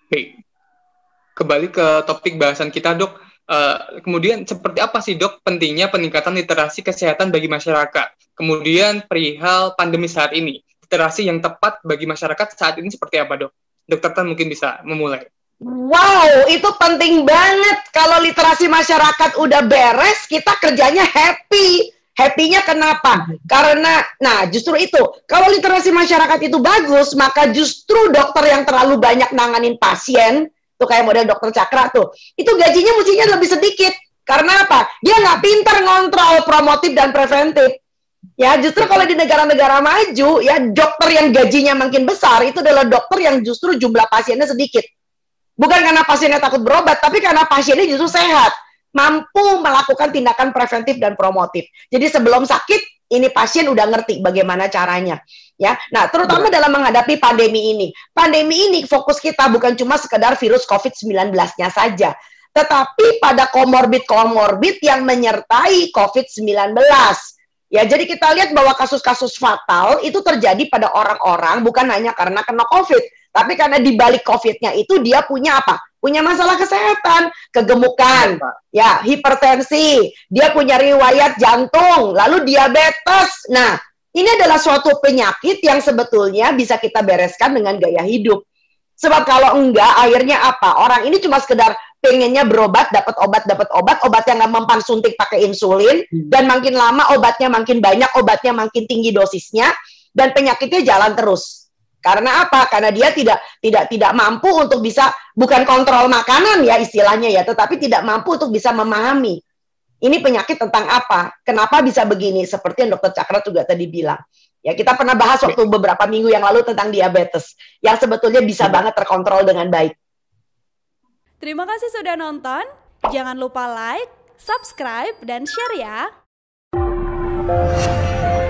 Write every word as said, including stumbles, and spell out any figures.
Oke, kembali ke topik bahasan kita, Dok. Uh, kemudian seperti apa sih, Dok, pentingnya peningkatan literasi kesehatan bagi masyarakat? Kemudian perihal pandemi saat ini, literasi yang tepat bagi masyarakat saat ini seperti apa, Dok? Dokter Tan mungkin bisa memulai. Wow, itu penting banget. Kalau literasi masyarakat udah beres, kita kerjanya happy. Happy-nya kenapa? Karena, nah justru itu, kalau literasi masyarakat itu bagus, maka justru dokter yang terlalu banyak nanganin pasien, tuh kayak model dokter Cakra tuh, itu gajinya mestinya lebih sedikit. Karena apa? Dia nggak pintar ngontrol promotif dan preventif. Ya, justru kalau di negara-negara maju, ya dokter yang gajinya makin besar, itu adalah dokter yang justru jumlah pasiennya sedikit. Bukan karena pasiennya takut berobat, tapi karena pasiennya justru sehat, mampu melakukan tindakan preventif dan promotif. Jadi sebelum sakit, ini pasien udah ngerti bagaimana caranya. Ya, nah terutama dalam menghadapi pandemi ini. Pandemi ini fokus kita bukan cuma sekedar virus covid sembilan belas-nya saja, tetapi pada komorbid-komorbid yang menyertai covid sembilan belas. Ya, jadi kita lihat bahwa kasus-kasus fatal itu terjadi pada orang-orang bukan hanya karena kena COVID, tapi karena di balik COVID-nya itu dia punya apa? Punya masalah kesehatan, kegemukan, ya, hipertensi, dia punya riwayat jantung, lalu diabetes. Nah, ini adalah suatu penyakit yang sebetulnya bisa kita bereskan dengan gaya hidup. Sebab kalau enggak, akhirnya apa? Orang ini cuma sekedar pengennya berobat, dapat obat, dapat obat, obatnya nggak mempan suntik pakai insulin, hmm. dan makin lama obatnya makin banyak, obatnya makin tinggi dosisnya, dan penyakitnya jalan terus. Karena apa? Karena dia tidak tidak tidak mampu untuk bisa, bukan kontrol makanan ya istilahnya ya, tetapi tidak mampu untuk bisa memahami ini penyakit tentang apa, kenapa bisa begini, seperti yang dokter Cakra juga tadi bilang. Ya, kita pernah bahas waktu beberapa minggu yang lalu tentang diabetes, yang sebetulnya bisa banget terkontrol dengan baik. Terima kasih sudah nonton. Jangan lupa like, subscribe, dan share ya.